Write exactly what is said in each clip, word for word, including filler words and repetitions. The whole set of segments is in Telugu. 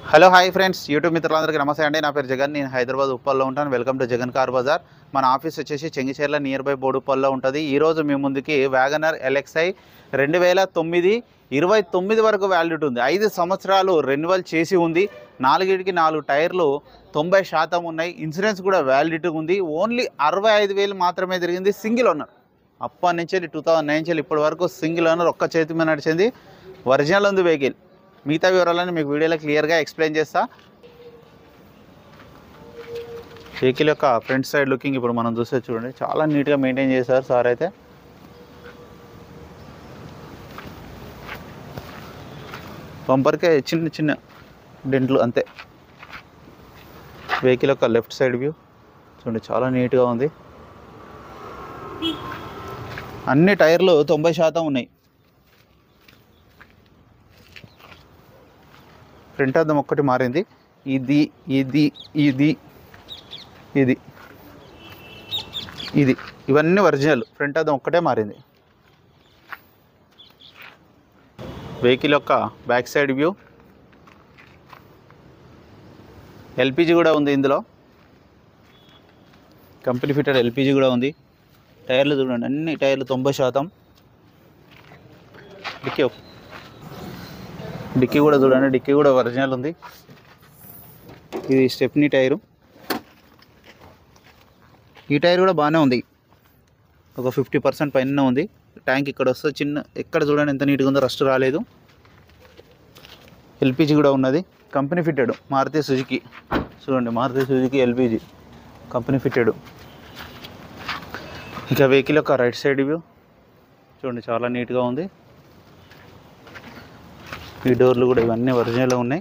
హలో హాయ్ ఫ్రెండ్స్, యూట్యూబ్ మిత్రులందరికీ నమస్తే అండి. నా పేరు జగన్. నేను హైదరాబాద్ ఉప్పల్లో ఉంటాను. Welcome to Jagan car bazaar. మన ఆఫీస్ వచ్చేసి చెంగిచెర్ల నియర్ బై బోడుప్పల్లో ఉంటుంది. ఈరోజు మీ ముందుకి వ్యాగనర్ ఎల్ఎక్స్ఐ రెండు వేల తొమ్మిది ఇరవై తొమ్మిది వరకు వ్యాలిడిటీ ఉంది. ఐదు సంవత్సరాలు రెన్యువల్ చేసి ఉంది. నాలుగిటికి నాలుగు టైర్లు తొంభై శాతం ఉన్నాయి. ఇన్సూరెన్స్ కూడా వ్యాలిడిటీ ఉంది. ఓన్లీ అరవై ఐదు వేలు మాత్రమే తిరిగింది. సింగిల్ ఓనర్ అప్పటి నుంచి టూ థౌజండ్ నైన్ నుంచి ఇప్పటి వరకు సింగిల్ ఓనర్ ఒక్క చేతి మీద నడిచింది. ఒరిజినల్ ఉంది వెహికల్. మిగతా వివరాలను మీకు వీడియోలో క్లియర్గా ఎక్స్ప్లెయిన్ చేస్తా. వెహికల్ యొక్క ఫ్రంట్ సైడ్ లుకింగ్ ఇప్పుడు మనం చూస్తే చూడండి, చాలా నీట్గా మెయింటైన్ చేశారు సార్. అయితే బంపర్కే చిన్న చిన్న డెంట్లు అంతే. వెహికల్ యొక్క లెఫ్ట్ సైడ్ వ్యూ చూడండి, చాలా నీట్గా ఉంది. అన్ని టైర్లు తొంభై శాతం ఉన్నాయి. ఫ్రంట్ అద్దం ఒక్కటి మారింది. ఇది ఇది ఇది ఇది ఇది ఇవన్నీ ఒరిజినల్. ఫ్రంట్ అద్దం ఒక్కటే మారింది. వెహికల్ యొక్క బ్యాక్ సైడ్ వ్యూ, ఎల్పిజి కూడా ఉంది ఇందులో. కంపెనీ ఫిట్టెడ్ ఎల్పిజి కూడా ఉంది. టైర్లు చూడండి, అన్ని టైర్లు తొంభై శాతం. డిక్కీ డిక్కీ కూడా చూడండి, డిక్కీ కూడా ఒరిజినల్ ఉంది. ఇది స్టెప్నీ టైరు. ఈ టైర్ కూడా బాగానే ఉంది, ఒక ఫిఫ్టీ పర్సెంట్ పైన ఉంది. ట్యాంక్ ఇక్కడ వస్తే చిన్న, ఎక్కడ చూడండి ఎంత నీట్గా ఉందో, రస్ట్ రాలేదు. ఎల్పిజి కూడా ఉన్నది. Company fitted Maruti Suzuki. చూడండి, Maruti Suzuki LPG company fitted. ఇంకా వెహికల్ యొక్క రైట్ సైడ్ వ్యూ చూడండి, చాలా నీట్గా ఉంది. ఈ డోర్లు కూడా ఇవన్నీ ఒరిజినల్గా ఉన్నాయి.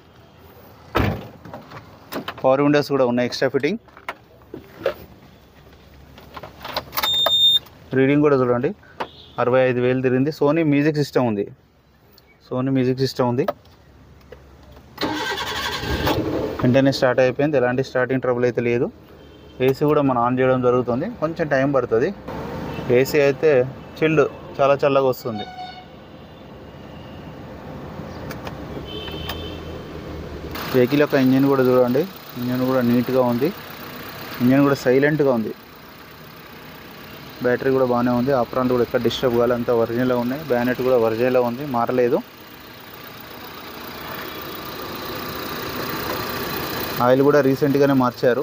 పవర్ విండోస్ కూడా ఉన్నాయి, ఎక్స్ట్రా ఫిట్టింగ్. రీడింగ్ కూడా చూడండి, అరవై ఐదు వేలు తిరిగింది. సోనీ మ్యూజిక్ సిస్టమ్ ఉంది. సోనీ మ్యూజిక్ సిస్టమ్ ఉంది. వెంటనే స్టార్ట్ అయిపోయింది, ఎలాంటి స్టార్టింగ్ ట్రబుల్ అయితే లేదు. ఏసీ కూడా మనం ఆన్ చేయడం జరుగుతుంది, కొంచెం టైం పడుతుంది. ఏసీ అయితే చిల్డ్, చాలా చల్లగా వస్తుంది. వెహికల్ యొక్క ఇంజన్ కూడా చూడండి, ఇంజన్ కూడా నీట్గా ఉంది. ఇంజన్ కూడా సైలెంట్గా ఉంది. బ్యాటరీ కూడా బాగానే ఉంది. ఆప్రాన్ కూడా ఎక్కడ డిస్టర్బ్ కావాలి, అంతా ఒరిజినల్గా ఉన్నాయి. బ్యానెట్ కూడా ఒరిజినల్గా ఉంది, మారలేదు. ఆయిల్ కూడా రీసెంట్గానే మార్చారు.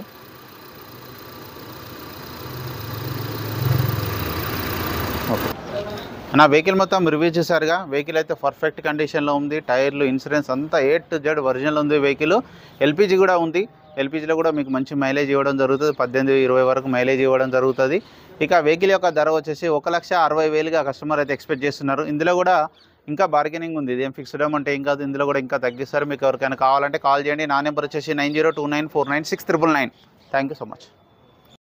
ఓకే, నా వెహికల్ మొత్తం రివ్యూ చేశారుగా. వెహికల్ అయితే పర్ఫెక్ట్ కండిషన్లో ఉంది. టైర్లు, ఇన్సూరెన్స్ అంతా ఏ టు జెడ్ ఒరిజినల్ ఉంది వెహికల్. ఎల్పిజి కూడా ఉంది. ఎల్పిజిలో కూడా మీకు మంచి మైలేజ్ ఇవ్వడం జరుగుతుంది. పద్దెనిమిది ఇరవై వరకు మైలేజ్ ఇవ్వడం జరుగుతుంది. ఇక వెహికల్ యొక్క ధర వచ్చేసి ఒక లక్ష అరవై వేలుగా కస్టమర్ అయితే ఎక్స్పెక్ట్ చేస్తున్నారు. ఇందులో కూడా ఇంకా బార్గెనింగ్ ఉంది. ఇదేం ఫిక్స్డ్ అమౌంట్ ఏం కాదు. ఇందులో కూడా ఇంకా తగ్గిస్తారు. మీకు ఎవరికైనా కావాలంటే కాల్ చేయండి. నా నెంబర్ వచ్చేసి nine zero two nine four nine six triple nine. Thank you so much.